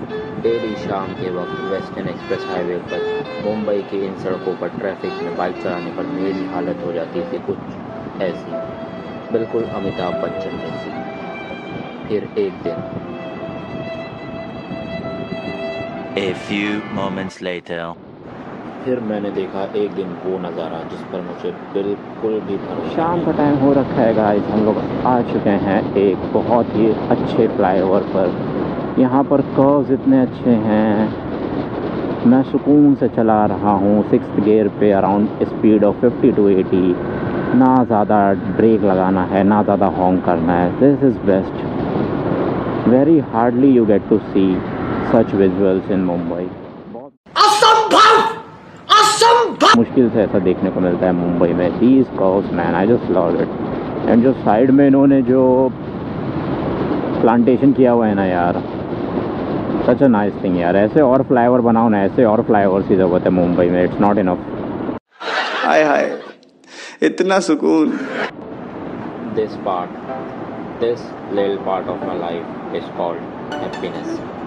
Daily शाम के वक्त वेस्टर्न एक्सप्रेस हाईवे पर मुंबई के इन सड़कों पर ट्रैफिक में बाइक चलाने पर मेरी हालत हो जाती थी कुछ ऐसी, बिल्कुल अमिताभ बच्चन जैसी। फिर एक दिन A few moments later. फिर मैंने देखा एक दिन वो नज़ारा जिस पर मुझे बिल्कुल भी भरोसा। शाम का टाइम हो रखा है गाइस, हम लोग आ चुके हैं एक बहुत ही अच्छे फ्लाईओवर पर। यहाँ पर कर्व्स इतने अच्छे हैं, मैं सुकून से चला रहा हूँ 6th गियर पे अराउंड स्पीड ऑफ 50 to 80। ना ज़्यादा ब्रेक लगाना है, ना ज़्यादा हॉर्न करना है। This is best. Very hardly you get to see such visuals in Mumbai. मुश्किल से ऐसा देखने को मिलता है मुंबई में। These curves man, I just love it. And जो साइड में इन्होंने जो प्लांटेशन किया हुआ है ना यार, सच अ नाइस थिंग यार। ऐसे और फ्लाईओवर बनाओ ना, ऐसे और फ्लाईओवर की ज़रूरत है मुंबई में। It's not enough. हाय हाय, इतना सुकून। This little part of my life is called happiness.